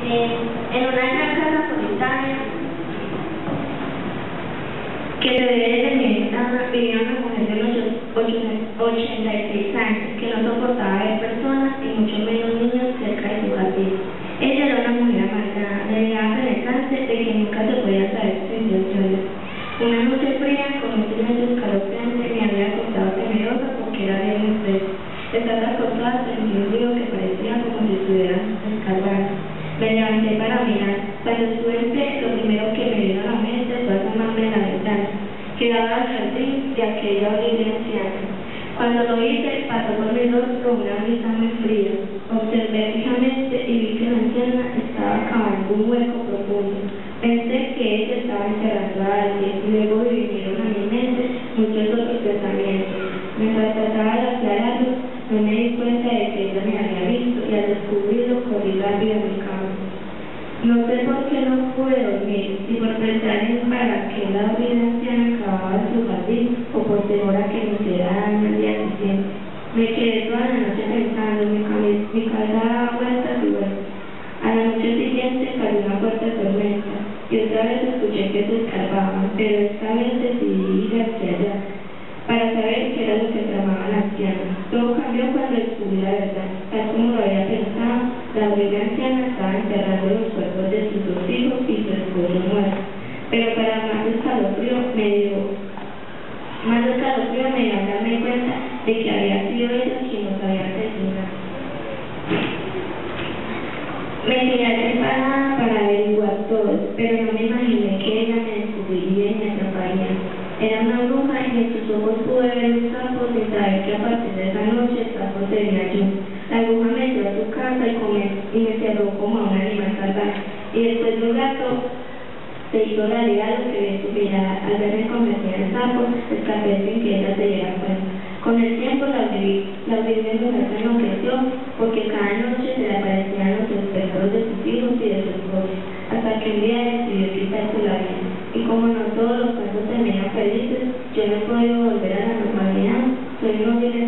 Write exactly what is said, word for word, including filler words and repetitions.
Eh, en una gran casa solitaria que se debe de Mexicana vivía una mujer de los ochenta y seis años que no soportaba ver personas y mucho menos niños cerca de su jardín. Ella era una mujer amargada, le daba penetrantes de que nunca se podía saber sus intenciones. Una noche fría, con un silencio escalofriante, me había acostado temerosa porque era bien fresco. Estás acostada, sentí un ruido que parecía como si estuvieran escarbando. Me levanté para mirar. Cuando estuve en pie, lo primero que me vino a la mente fue asomarme en la ventana, que daba al jardín de aquella horrible anciana. Cuando lo hice, pasó por mi rostro una brisa muy fría. Observé fijamente y vi que la anciana estaba cavando un hueco profundo. Pensé que ella estaba enterrando a alguien y luego vinieron a mi mente muchos otros pensamientos. Mientras trataba de aclararlos, no me di cuenta de que ella me había visto y al descubrirlo corrí rápido a mi cama. No sé por qué no pude dormir, si por pensar en para qué la horrible anciana acababa en su jardín o por temor a que me hiciera daño al día siguiente. Me quedé toda la noche pensando, mi, mi cabeza daba vueltas y vueltas. A la noche siguiente cayó una fuerte tormenta y otra vez escuché que se escarbaban, pero esta vez decidí ir hacia allá para saber qué era lo que tramaba la anciana. Todo cambió cuando descubrí la verdad. Tal como lo había pensado, la horrible anciana estaba enterrando los cuerpos de sus dos hijos y su esposo muerto. Pero para más escalofrío me dio, más escalofrío me dio a darme cuenta de que había sido ella quien nos había asesinado. Me quedé preparada para averiguar todo, pero no me imaginé que ella me descubriría y me atraparía. Era una bruja y en sus ojos pude ver un sapo sin saber que a partir de esa noche el sapo sería yo. La bruja me dio a su casa y, comé, y me cerró como a un animal salvaje. Y después de un rato se hizo realidad lo que vi supiera. Al verme convertida en sapo, escapé sin que ella se diera cuenta. Con el tiempo la horrible mujer se enloqueció porque cada noche se le aparecían los espectros de sus hijos y de su esposo, hasta que un día decidió quitarse la vida. Y como no todos los casos terminan felices, yo no he podido volver a la normalidad. Soy una